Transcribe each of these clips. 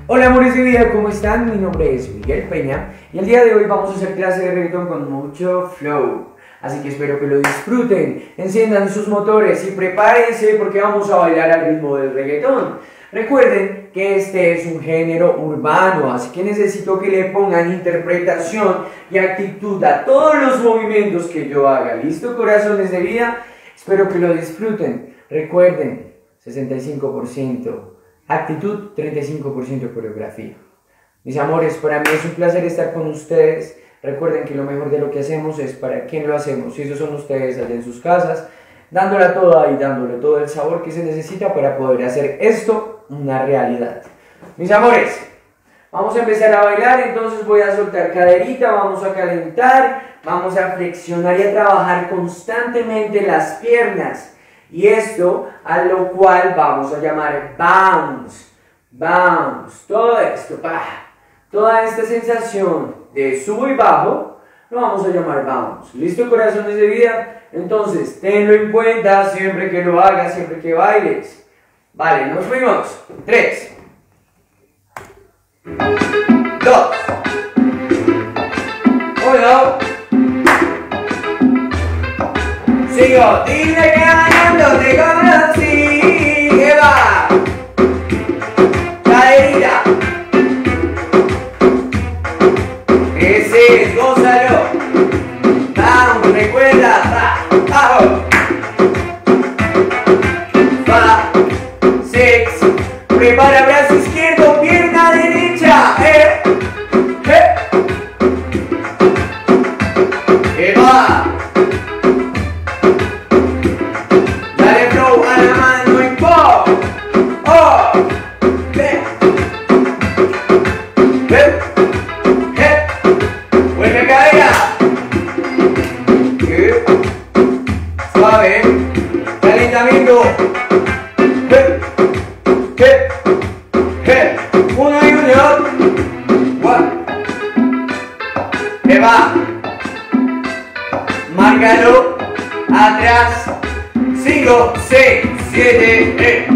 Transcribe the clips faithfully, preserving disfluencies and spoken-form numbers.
Hola amores de vida, ¿cómo están? Mi nombre es Miguel Peña y el día de hoy vamos a hacer clase de reggaetón con mucho flow. Así que espero que lo disfruten, enciendan sus motores y prepárense porque vamos a bailar al ritmo del reggaetón. Recuerden que este es un género urbano, así que necesito que le pongan interpretación y actitud a todos los movimientos que yo haga. ¿Listo, corazones de vida? Espero que lo disfruten. Recuerden, sesenta y cinco por ciento actitud, treinta y cinco por ciento coreografía. Mis amores, para mí es un placer estar con ustedes. Recuerden que lo mejor de lo que hacemos es para quién lo hacemos. Y esos son ustedes allá en sus casas, dándole toda y dándole todo el sabor que se necesita para poder hacer esto una realidad. Mis amores, vamos a empezar a bailar. Entonces voy a soltar caderita, vamos a calentar, vamos a flexionar y a trabajar constantemente las piernas. Y esto a lo cual vamos a llamar bounce, bounce, todo esto, pa, toda esta sensación de subo y bajo, lo vamos a llamar bounce. ¿Listo, corazones de vida? Entonces, tenlo en cuenta siempre que lo hagas, siempre que bailes. Vale, nos fuimos. Tres, dos, uno. Sigo, dile que ganando te conocí, que va, caderita, ese es, gózalo, vamos, recuerda, va, abajo, va, seis, prepara brazo izquierdo, pierna derecha, eh, eh, que va. Suave, calentamiento. He, he, he. Uno y uno. One. Me va. Márcalo. Atrás. Cinco, seis, siete. Eh.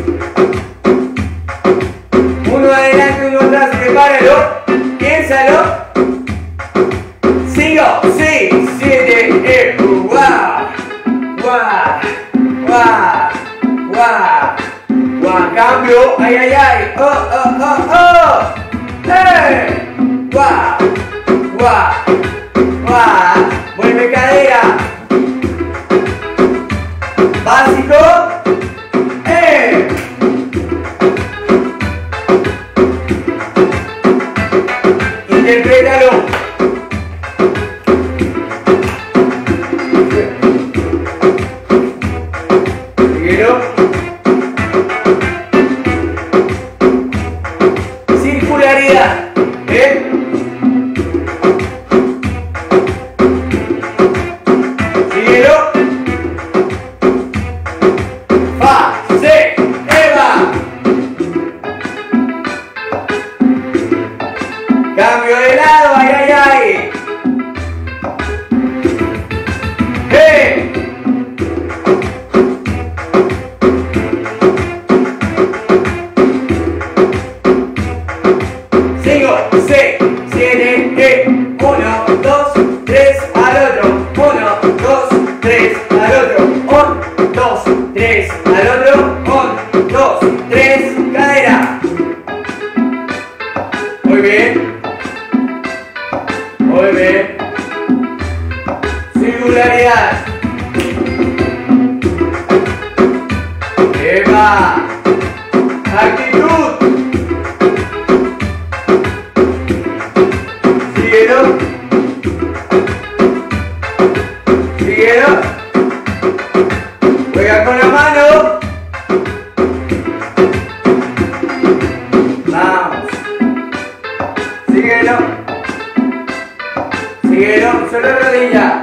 Uno adelante, uno atrás. Prepáralo. Piénsalo. Cinco, seis, siete. Eh. Wow. Guau, guau, guau, guau, cambio, ay, ay, ay, oh, oh, oh, oh, hey, guau, guau, guau, vuelve cadera, básico, eh, interprétalo. Circularidad, ¿eh? Síguelo. Fa, se, eva. Cambio de lado, ay, ay, ay. ¡Eh! Cinco, seis, siete, eh. Uno, dos, tres, al otro. Uno, dos, tres, al otro. Un, dos, tres, al otro. Un, dos, tres, cadera. Muy bien. Muy bien. Singularidad. ¡Eva! Actitud. Síguelo. Síguelo. Juega con la mano. Vamos. Síguelo. Síguelo. Solo rodilla.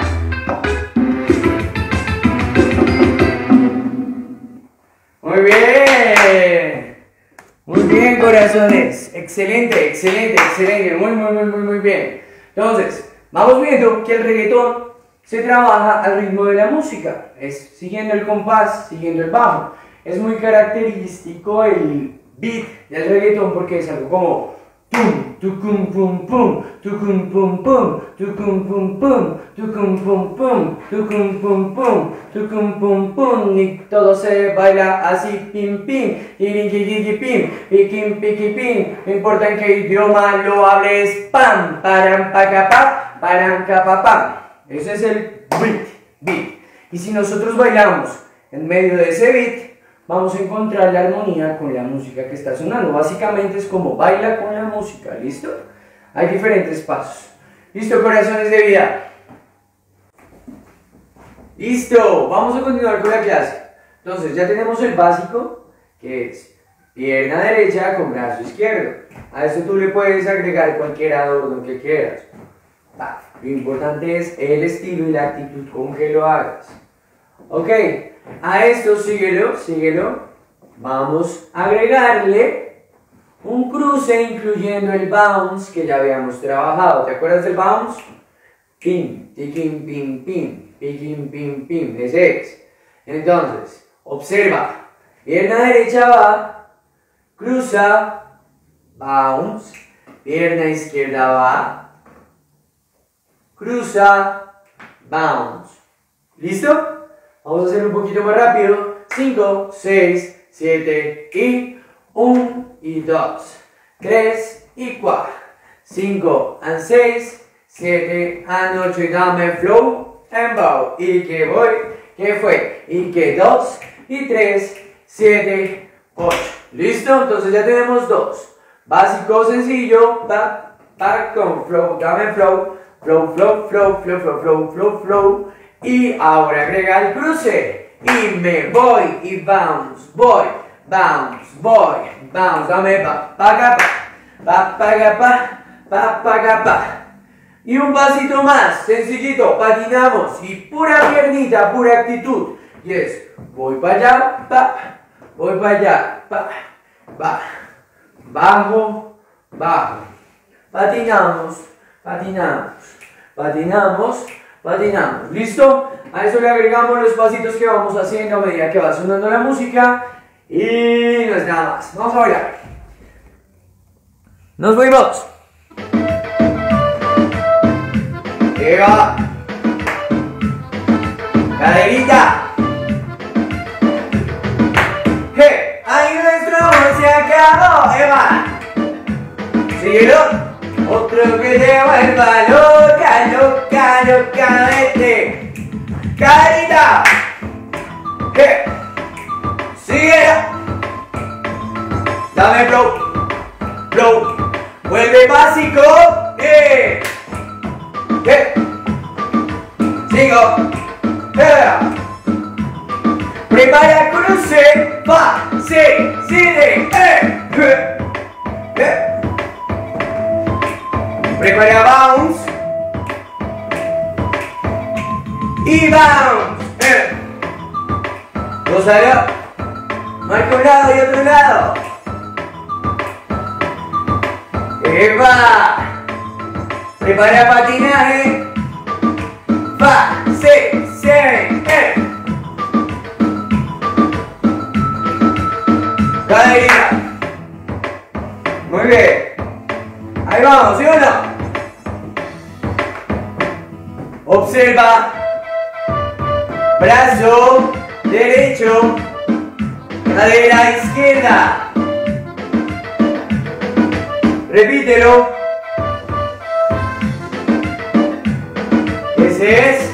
Muy bien. Muy bien, corazones. Excelente, excelente, excelente. Muy, muy, muy, muy, muy bien. Entonces, vamos viendo que el reggaetón se trabaja al ritmo de la música. Es siguiendo el compás, siguiendo el bajo. Es muy característico el beat del reggaetón porque es algo como tum, tucum pum pum, tucum pum pum, tucum pum pum, tucum pum pum, tucum pum pum, tucum pum pum, y todo se baila así, pim pim, iriquiriqui pim, piquim piqui pim, no importa en qué idioma lo hables, pam, param pacapam, param capapam. Ese es el beat, beat. Y si nosotros bailamos en medio de ese beat, vamos a encontrar la armonía con la música que está sonando. Básicamente es como baila con la música, ¿listo? Hay diferentes pasos. ¿Listo, corazones de vida? ¡Listo! Vamos a continuar con la clase. Entonces, ya tenemos el básico, que es pierna derecha con brazo izquierdo. A esto tú le puedes agregar cualquier adorno que quieras. Lo importante es el estilo y la actitud con que lo hagas. Ok, a esto síguelo, síguelo. Vamos a agregarle un cruce incluyendo el bounce que ya habíamos trabajado. ¿Te acuerdas del bounce? Pim, tiquim, pim, pim, piquim, pim, pim. Ese es. Entonces, observa. Pierna derecha va, cruza, bounce. Pierna izquierda va, cruza, bounce. ¿Listo? Vamos a hacer un poquito más rápido. cinco, seis, siete y uno y dos, tres y cuatro, cinco and seis, siete and ocho y dame flow and bow. Y que voy, que fue, y que dos y tres, siete, ocho. ¿Listo? Entonces ya tenemos dos. Básico, sencillo, pa, pa, con flow, dame flow, flow, flow, flow, flow, flow, flow, flow, flow. Y ahora agrega el cruce. Y me voy y bounce, voy, bounce, voy, bounce. Dame pa, pa, pa, pa, pa, pa, pa, pa, pa, pa. Y un pasito más, sencillito, patinamos. Y pura piernita, pura actitud. Y es, voy para allá, pa, voy para allá, pa, pa, bajo, bajo. Patinamos, patinamos, patinamos. Patinamos, ¿listo? A eso le agregamos los pasitos que vamos haciendo a medida que va sonando la música. Y no es nada más. Vamos a bailar. ¡Nos fuimos! ¡Eva! ¡Caderita! ¡Hey! ¡Ahí nuestro amor se acabó! ¡Eva! ¡Síguelo! Otro que te vuelva loca, loca, loca, vete. Carita. ¿Qué? Síguela. Dame flow. Flow. Vuelve básico. ¿Qué? ¿Qué? Sigo. ¿Qué? Prepara cruce. Va. Sí. Sigue. Eh. ¿Qué? ¿Qué? Prepara bounce y bounce. Eh. Gózalo. Marca un lado y otro lado. ¡Epa! Prepara patinaje. Va, sí, sí, eh. Cadería. Muy bien. Ahí vamos, ¿sí o no? Observa, brazo derecho, cadera izquierda. Repítelo. Ese es.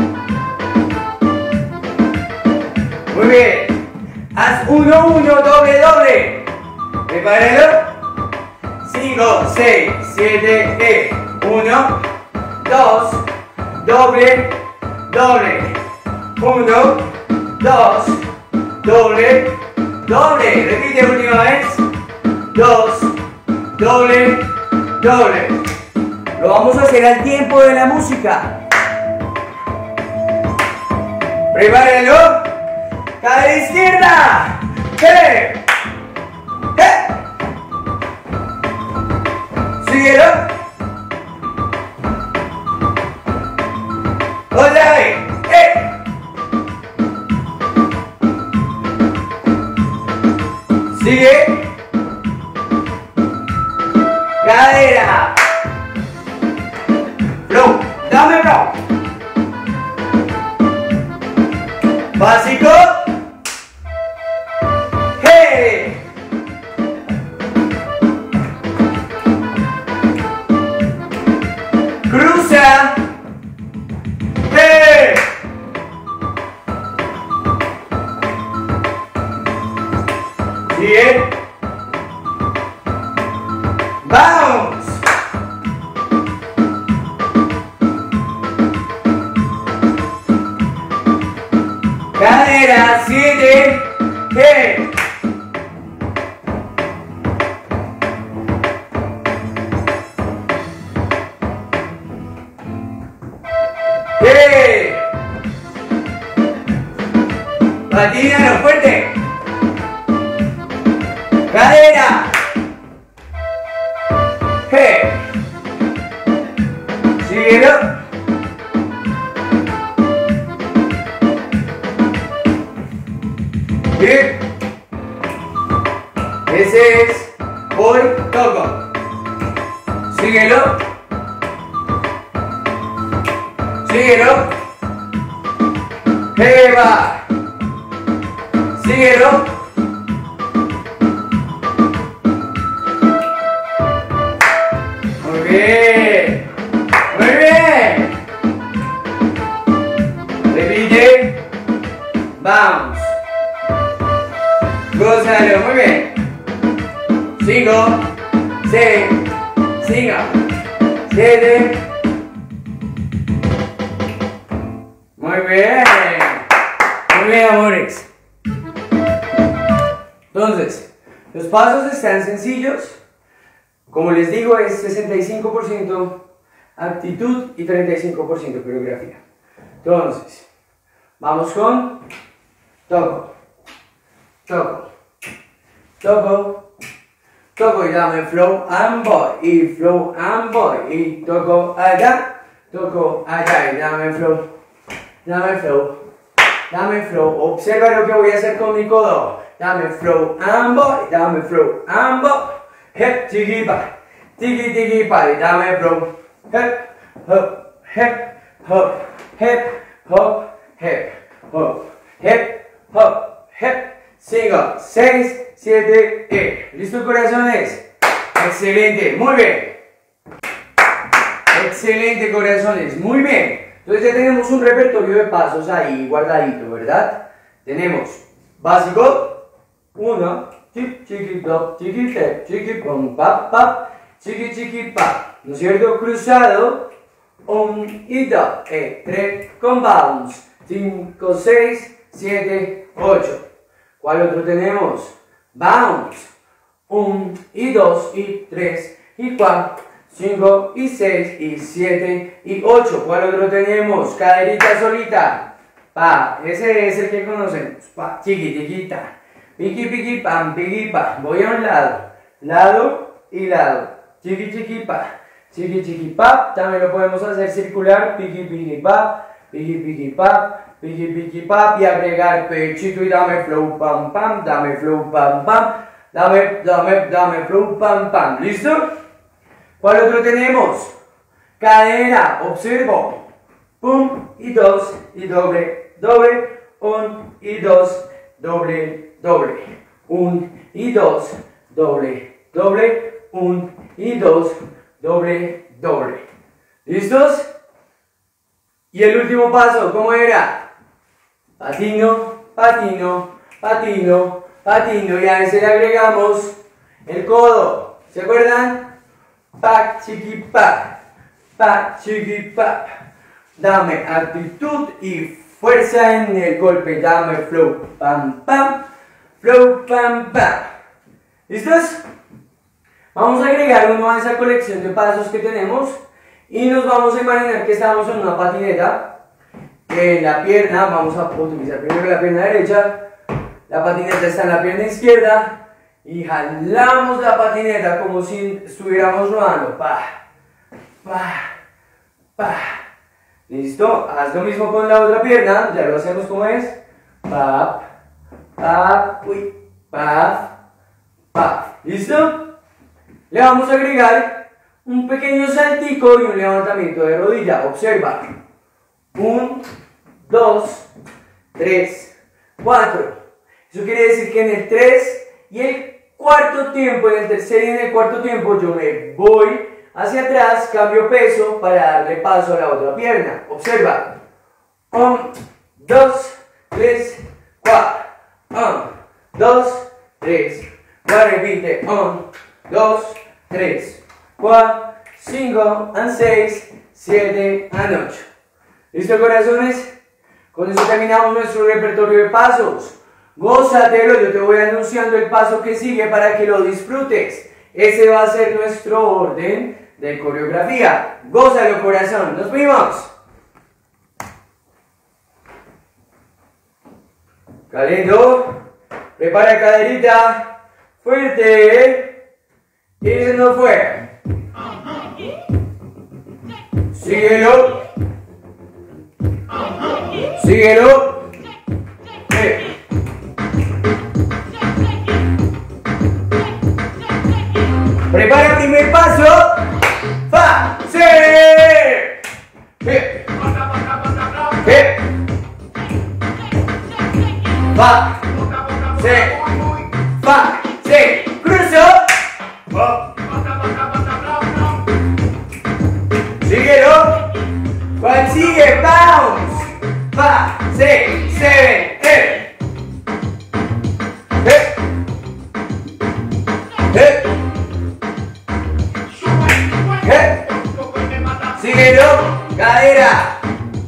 Muy bien. Haz uno, uno, doble, doble. Prepáralo. cinco, seis, siete, eh. uno, dos, doble, doble. uno, dos, doble, doble. Repite última vez. dos, doble, doble. Lo vamos a hacer al tiempo de la música. Prepárenlo. Cadera izquierda. ¿Qué? ¿Qué? Síguelo. Otra vez. ¡Eh! Sigue. Vamos. Cadera, siete, hey. Hey. Patina fuerte. Cadera. Hey. Síguelo. Bien. Ese es hoy toco. Síguelo. Síguelo. Hey, va. Síguelo. Muy bien. Muy bien. Repite. Vamos. Gózalo, muy bien. Cinco, seis, cinco, siete. Muy bien. Muy bien, amores. Entonces, los pasos están sencillos. Como les digo, es sesenta y cinco por ciento actitud y treinta y cinco por ciento coreografía. Entonces, vamos con toco. Toco, toco, toco y dame flow and voy, y flow and voy, y toco allá, toco allá y dame flow, dame flow, dame flow. Observa lo que voy a hacer con mi codo. Dame flow and voy, dame flow and voy, hep, tiki pa, tiki tiki pa, y dame flow, hep, hop, hep, hop, hep, hop, hep, hop, hep, hop, hep. cinco, seis, siete, eh. ¿Listo, corazones? Excelente, muy bien. Excelente, corazones, muy bien. Entonces ya tenemos un repertorio de pasos ahí guardadito, ¿verdad? Tenemos básico, uno, chiqui, chiqui, top, chiqui, tep, chiqui, pom, pap, pap, chiqui, chiqui, pap. ¿No es cierto? Cruzado, un y dos, eh, tres, con bounce, cinco, seis, siete, ocho. ¿Cuál otro tenemos? Bounce. Un y dos y tres y cuatro, cinco y seis y siete y ocho. ¿Cuál otro tenemos? Caderita solita. Pa. Ese es el que conocemos. Pa. Chiquitiquita. Piqui piqui pam, piqui pa. Voy a un lado. Lado y lado. Chiqui chiqui pa. Chiqui chiqui pa. También lo podemos hacer circular. Piqui piqui pa. Piqui piqui pa. Piqui piqui pap y agregar pechito y dame flow pam pam, dame flow pam pam, dame, dame, dame flow pam pam. ¿Listo? ¿Cuál otro tenemos? Cadera, observo. Pum y dos y doble, doble, un y dos, doble, doble, un y dos, doble, doble, un y dos, doble, doble. ¿Listos? Y el último paso, ¿cómo era? Patino, patino, patino, patino, y a ese le agregamos el codo. ¿Se acuerdan? Pa, chiqui, pa, pa, chiqui, pa. Dame actitud y fuerza en el golpe. Dame flow, pam, pam, flow, pam, pam. ¿Listos? Vamos a agregar uno a esa colección de pasos que tenemos y nos vamos a imaginar que estamos en una patineta. En la pierna, vamos a utilizar primero la pierna derecha, la patineta está en la pierna izquierda y jalamos la patineta como si estuviéramos rodando. Pa, pa, pa. ¿Listo? Haz lo mismo con la otra pierna, ya lo hacemos como es. Pa, pa, uy, pa, pa. ¿Listo? Le vamos a agregar un pequeño saltico y un levantamiento de rodilla. Observa. Un, dos, tres, cuatro. Eso quiere decir que en el tres y el cuarto tiempo, en el tercer y en el cuarto tiempo, yo me voy hacia atrás, cambio peso para darle paso a la otra pierna. Observa. Un, dos, tres, cuatro. Un, dos, tres, cuatro. Repite. Un, dos, tres, cuatro, cinco, seis, siete, ocho. ¿Listo, corazones? Con eso terminamos nuestro repertorio de pasos. Gózatelo, yo te voy anunciando el paso que sigue para que lo disfrutes. Ese va a ser nuestro orden de coreografía. Gózalo, corazón. ¡Nos vemos! Calento. Prepara caderita. Fuerte. Y se nos fue. Síguelo. Síguelo. Eh. Prepara primer paso. Fa. Sí. Eh. Eh. Fa. Sí. Fa. Sí. Cruzo. Fa. Síguelo. ¿Cuál sigue? Bounce. Fa. Sí. Seven. Eh. Eh. Eh. Eh. Síguelo. Cadera.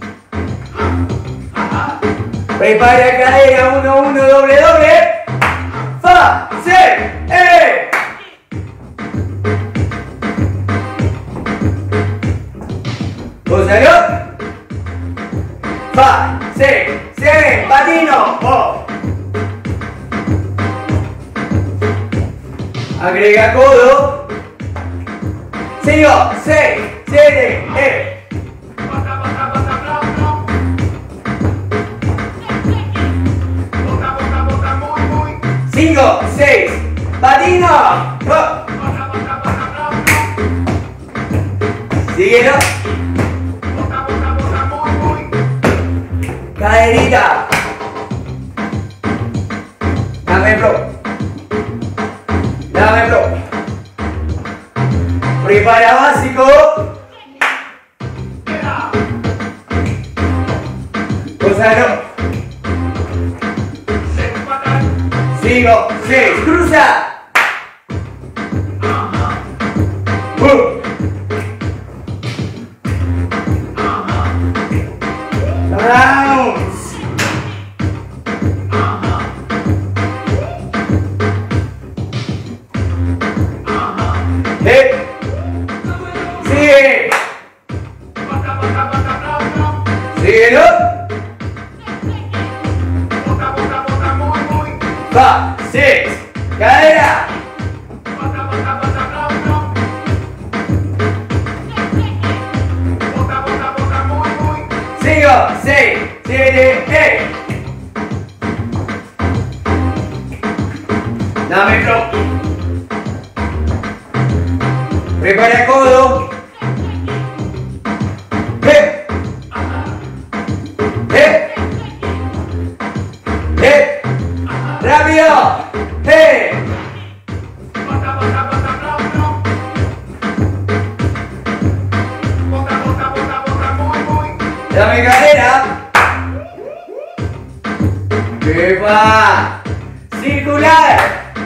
Prepara cadera. Uno, uno, doble, doble. Fa. Sí. Eh. Gózalo. Fa, se, se, patino, oh. Agrega codo. Sigo, seis, siete, eh. Cinco, seis, patino, oh. Síguelo. Caderita. Dame bro. Dame bro. Prepara básico. Gózalo. Sigo. Seis. Cruza. Uh. Rounds. Hey. Sigue. Síguelo. Va. Six. Cadera. Sigo. Seis. Siete. Eight. Dame bro. Prepara codo. Eh. Eh. Eh. Rápido. Eh. Dame cadera. ¡Epa! Circular.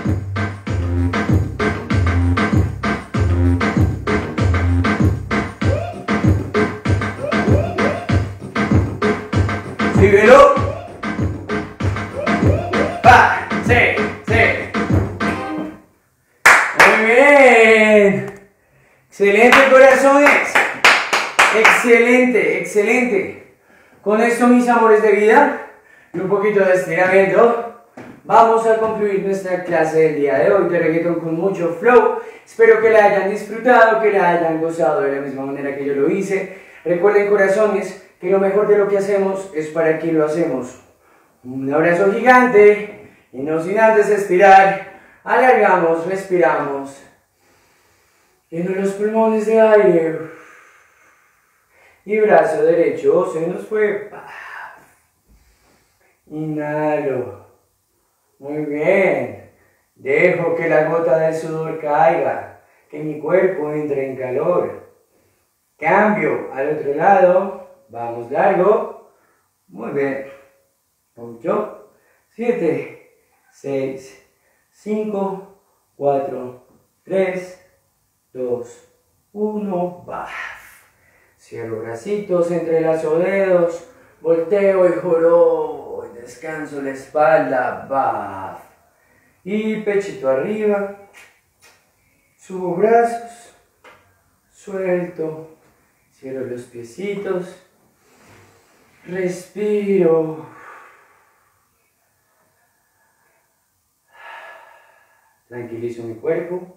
Síguelo. Va. Sí, sí. Muy bien. Excelente, corazones. Excelente, excelente. Con esto, mis amores de vida, y un poquito de estiramiento, vamos a concluir nuestra clase del día de hoy de reggaeton con mucho flow. Espero que la hayan disfrutado, que la hayan gozado de la misma manera que yo lo hice. Recuerden, corazones, que lo mejor de lo que hacemos es para quien lo hacemos. Un abrazo gigante y no sin antes estirar, alargamos, respiramos. Lleno los pulmones de aire. Y brazo derecho se nos fue. Inhalo. Muy bien. Dejo que la gota de sudor caiga, que mi cuerpo entre en calor. Cambio al otro lado. Vamos largo. Muy bien. ocho, siete, seis, cinco, cuatro, tres, dos, uno, baf. Cierro bracitos, entrelazo dedos, volteo y jorobo, y descanso la espalda, baf. Y pechito arriba, subo brazos, suelto, cierro los piecitos, respiro. Tranquilizo mi cuerpo.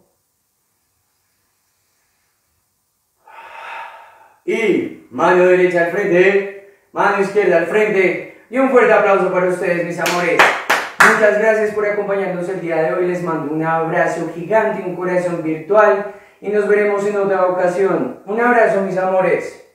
Y mano derecha al frente, mano izquierda al frente. Y un fuerte aplauso para ustedes, mis amores. Muchas gracias por acompañarnos el día de hoy. Les mando un abrazo gigante, un corazón virtual. Y nos veremos en otra ocasión. Un abrazo, mis amores.